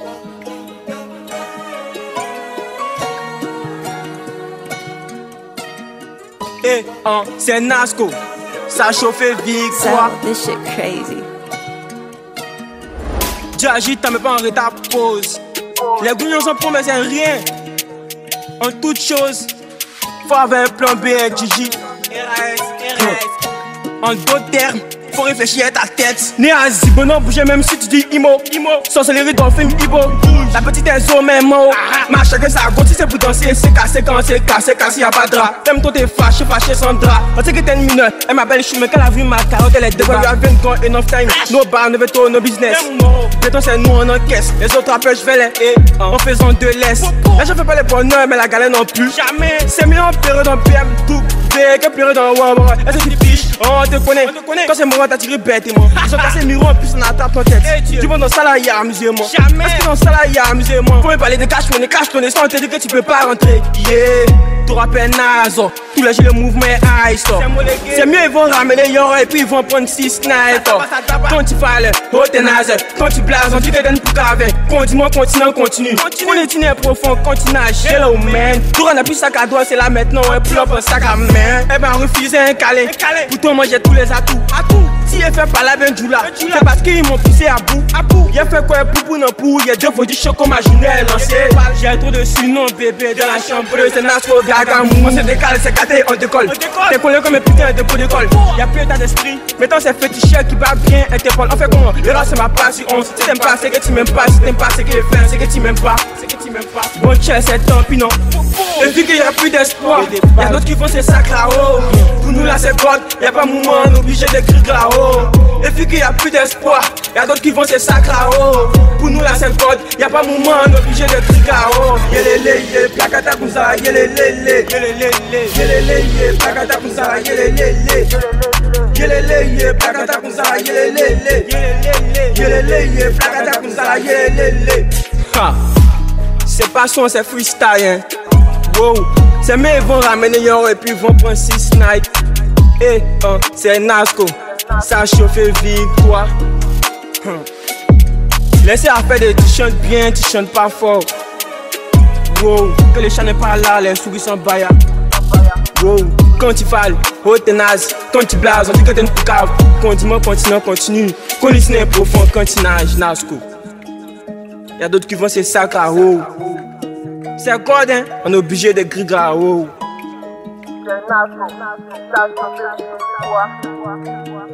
Eh, c'est Nasco, ça chauffe victoire. This shit crazy. J'agis, t'as même pas en retard, pause. Les gougnons sont pour mais c'est rien. En toute chose, faut avoir un plan B, un Gigi. En d'autres termes, faut réfléchir à ta tête. Né à Zibono, bouger même si tu dis Imo. Sorcellerie dans le film Ibo. La petite est zo même mot. Ma chacun sa goutte, si c'est pour danser, c'est cassé quand c'est cassé, y'a pas de drap. T'aimes toi t'es fâché sans drap. On sait que t'es une mineure, elle m'appelle chou, mais quand elle a vu ma carotte, elle est débat. You have been gone enough time. No bar, no veto, no business. Bientôt c'est nous on encaisse. Les autres rappeurs, je vais les en faisant de l'est. Là je fais pas les bonheurs, mais la galère non plus. Jamais. C'est mieux en période dans PM, tout. Que période dans Wamba. Est-ce que tu piches? On te connaît. Quand c'est moi, t'as tiré bête et moi. Ils ont cassé le miroir en plus on attrape ton tête. Tu vas dans le salarié, amusez-moi. Jamais. Est-ce que dans le salarié, amusez-moi? Faut me parler de cash money, sans te dire que tu peux pas rentrer. Yeah. Tu rappelles Nazo. Tous les jours le mouvement est ice. C'est mieux ils vont ramener Yoro et puis ils vont prendre 6 snipers. Quand tu parles, oh t'es naze. Quand tu blases, on dit que t'es une poucave. Continue, continue. On est dîner profond, continue à hello man. Tout on a plus sac à doigt, c'est là maintenant, un plop, un sac à main. Eh ben refuser un calé. Pourtant moi j'ai tous les atouts. Si elle fait pas la benjoula, c'est parce qu'ils m'ont poussé à bout. Y'a fait quoi poupou non pou, y'a deux fois du choc comme ma journée lancée. J'ai trop de surnoms bébé dans la chambre, c'est Nasco Gagamou. On se décale, c'est caté, on décolle. T'es collé comme un putain de pot d'école. Y'a plus d'état d'esprit, maintenant c'est féticheur qui bat bien Interpol. On fait comment? Le reste c'est ma passion. Si t'aimes pas, c'est que tu m'aimes pas. Si t'aimes pas, c'est que les fans, c'est que tu m'aimes pas. Bon tiens, c'est tant pis non. Et vu qu'il y a plus d'espoir, y'a d'autres qui font ces sacs là-haut. Pour nous là c'est God, y'a pas moment, on est obligé d'écrire là-haut. Et vu qu'il y a plus d'espoir, y'a d'autres qui font ces sacs là-haut. Pour nous là c'est God, y'a pas moment, on est obligé d'écrire là-haut. Yelelele, placata kouza, yelelele. Yelelele, placata kouza, yelelele. Yelelele, placata kouza, yelelele. Yelelele, placata kouza, yelelele. C'est pas son, c'est freestyle, hein. Wow, c'est mieux ils vont ramener Yoro et puis ils vont prendre 6 snipes. Eh, c'est Nasco, ça chauffe victoire. Laissez à faire des tu chantes bien, tu chantes pas fort. Wow, que les chats n'est pas là, les souris sont baya. Wow, quand tu parles, oh t'es naze. Quand tu blases, on dit que t'es une poucave. Continue. Quand l'ici est profond, quand tu nages, Nasco. Y'a d'autres qui vont se sac à haut. C'est quoi, hein? On est obligé de griller à haut. C'est Nasco, ça chauffe victoire.